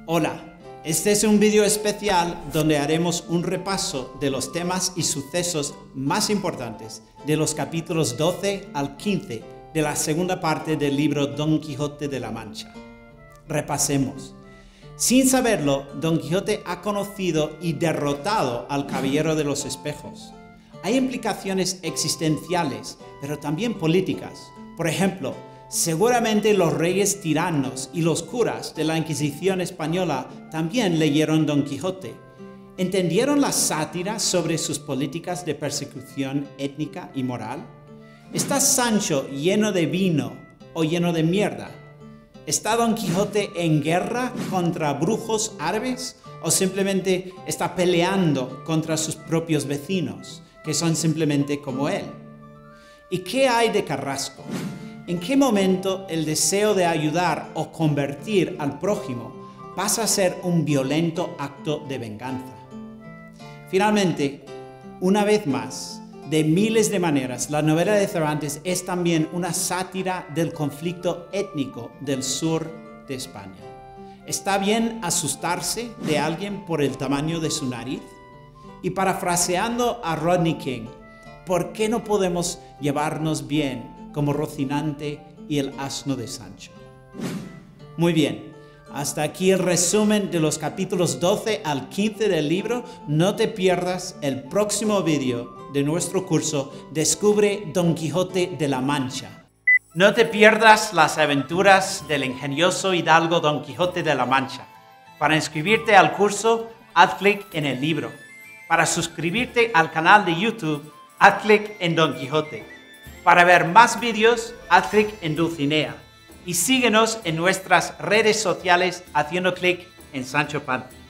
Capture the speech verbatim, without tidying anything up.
Hola, este es un vídeo especial donde haremos un repaso de los temas y sucesos más importantes de los capítulos doce al quince de la segunda parte del libro Don Quijote de la Mancha. Repasemos. Sin saberlo, Don Quijote ha conocido y derrotado al Caballero de los Espejos. Hay implicaciones existenciales, pero también políticas. Por ejemplo, seguramente los reyes tiranos y los curas de la Inquisición española también leyeron Don Quijote. ¿Entendieron la sátira sobre sus políticas de persecución étnica y moral? ¿Está Sancho lleno de vino o lleno de mierda? ¿Está Don Quijote en guerra contra brujos árabes o simplemente está peleando contra sus propios vecinos, que son simplemente como él? ¿Y qué hay de Carrasco? ¿En qué momento el deseo de ayudar o convertir al prójimo pasa a ser un violento acto de venganza? Finalmente, una vez más, de miles de maneras, la novela de Cervantes es también una sátira del conflicto étnico del sur de España. ¿Está bien asustarse de alguien por el tamaño de su nariz? Y parafraseando a Rodney King, ¿por qué no podemos llevarnos bien como Rocinante y el asno de Sancho? Muy bien, hasta aquí el resumen de los capítulos doce al quince del libro. No te pierdas el próximo vídeo de nuestro curso Descubre Don Quijote de la Mancha. No te pierdas las aventuras del ingenioso hidalgo Don Quijote de la Mancha. Para inscribirte al curso, haz clic en el libro. Para suscribirte al canal de YouTube, haz clic en Don Quijote. Para ver más vídeos, haz clic en Dulcinea. Y síguenos en nuestras redes sociales haciendo clic en Sancho Panza.